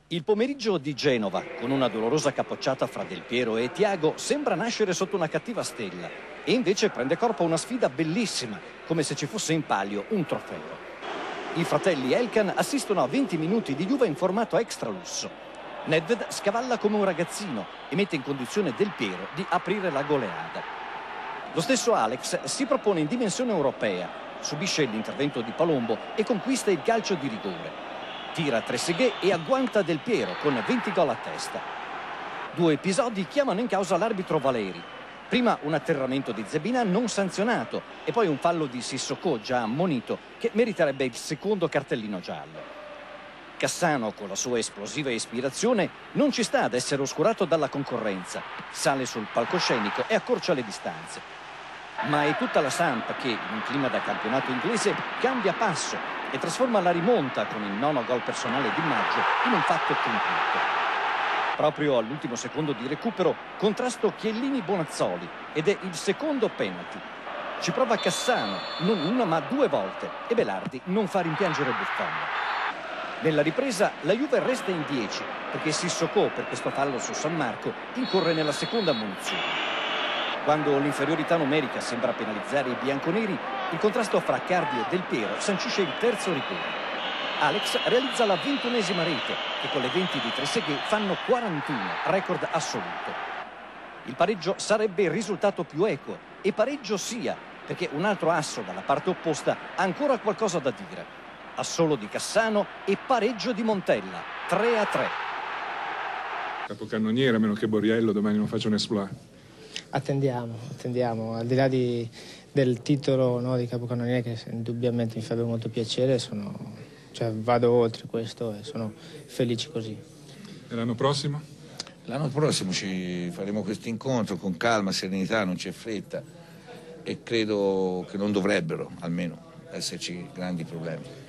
Il pomeriggio di Genova, con una dolorosa capocciata fra Del Piero e Thiago, sembra nascere sotto una cattiva stella e invece prende corpo una sfida bellissima, come se ci fosse in palio un trofeo. I fratelli Elkan assistono a 20 minuti di Juve in formato extra lusso. Nedved scavalla come un ragazzino e mette in condizione Del Piero di aprire la goleada. Lo stesso Alex si propone in dimensione europea, subisce l'intervento di Palombo e conquista il calcio di rigore. Tira Trezeguet e agguanta Del Piero con 20 gol a testa. Due episodi chiamano in causa l'arbitro Valeri. Prima un atterramento di Zebina non sanzionato e poi un fallo di Sissoko già ammonito che meriterebbe il secondo cartellino giallo. Cassano, con la sua esplosiva ispirazione, non ci sta ad essere oscurato dalla concorrenza. Sale sul palcoscenico e accorcia le distanze. Ma è tutta la Samp che, in un clima da campionato inglese, cambia passo e trasforma la rimonta con il 9° gol personale di Maggio in un fatto compiuto. Proprio all'ultimo secondo di recupero, contrasto Chiellini-Bonazzoli ed è il secondo penalty. Ci prova Cassano, non una ma 2 volte, e Belardi non fa rimpiangere Buffon. Nella ripresa la Juve resta in 10 perché Sissoko, per questo fallo su San Marco, incorre nella seconda ammonizione. Quando l'inferiorità numerica sembra penalizzare i bianconeri, il contrasto fra Cardi e Del Piero sancisce il terzo rigore. Alex realizza la 21ª rete e con le 20 di Trezeguet fanno 41, record assoluto. Il pareggio sarebbe il risultato più equo e pareggio sia, perché un altro asso dalla parte opposta ha ancora qualcosa da dire. Assolo di Cassano e pareggio di Montella, 3-3. Capocannoniere, a meno che Borriello domani non faccia un exploit. Attendiamo, al di là del titolo, no, di capocannoniere, che indubbiamente mi farebbe molto piacere, vado oltre questo e sono felice così. E l'anno prossimo? L'anno prossimo ci faremo questo incontro con calma, serenità, non c'è fretta e credo che non dovrebbero almeno esserci grandi problemi.